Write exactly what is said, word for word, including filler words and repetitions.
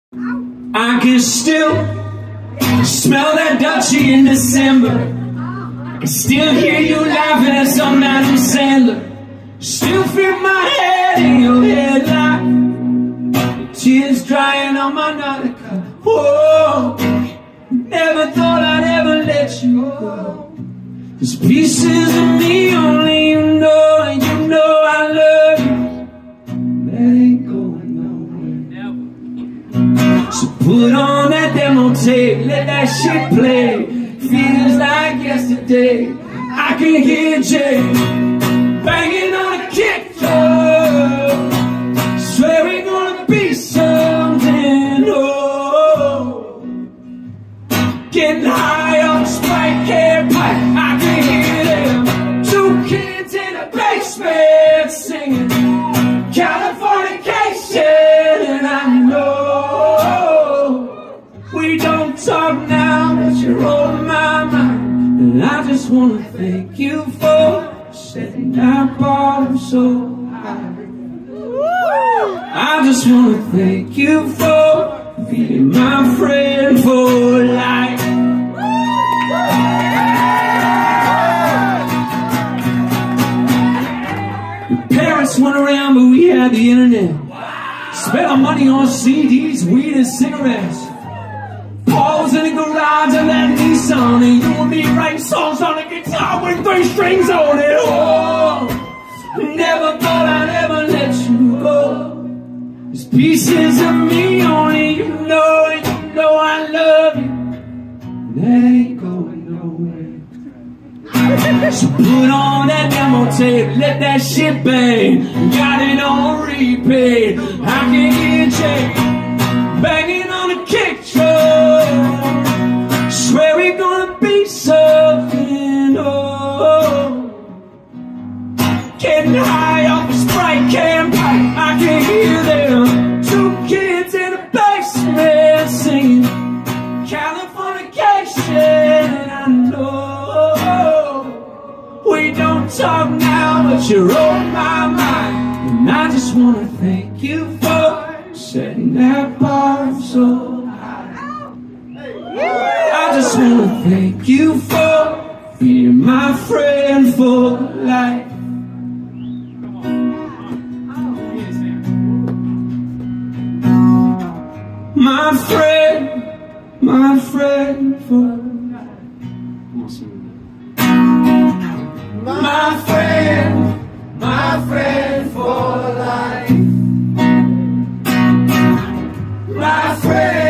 I can still smell that Dutchie in December. I can still hear you laughing at some Adam Sandler. Still feel my head in your headlight, tears drying on my Nautica. Whoa, never thought I'd ever let you go. There's pieces of me only you know, and you know I love you. That ain't going nowhere. So put on that demo tape, let that shit play. Feels like yesterday. I can hear Jay banging on a kick drum. Swear we're gonna be something. Oh, getting high on Sprite can pipe. I can hear them. Two kids in a basement singing Californication, and I know we don't talk now, but you're on my mind. And I just wanna thank you for setting that bar so high. I just wanna thank you for being my friend for life. Your parents went around, but we had the internet. Spent our money on C Ds, weed and cigarettes. Paul was in the garage of that Nissan, and you and me writing songs on a guitar with three strings on it. Oh, never thought I'd ever let you go. There's pieces of me only you know, and you know I love you. That ain't going nowhere. So put on that demo tape, let that shit bang. Got it on repeat. I can hear Jay banging on a kick drum. Swear we're gonna be something. Oh, getting high off a Sprite can pipe. I can hear them. Two kids in a basement singing Californication, and I know we don't talk now, but you're on my mind. And I just wanna thank you for setting that bar so high. I just wanna thank you for being my friend for life. My friend, my friend for life. My friend, my friend for life. My friend.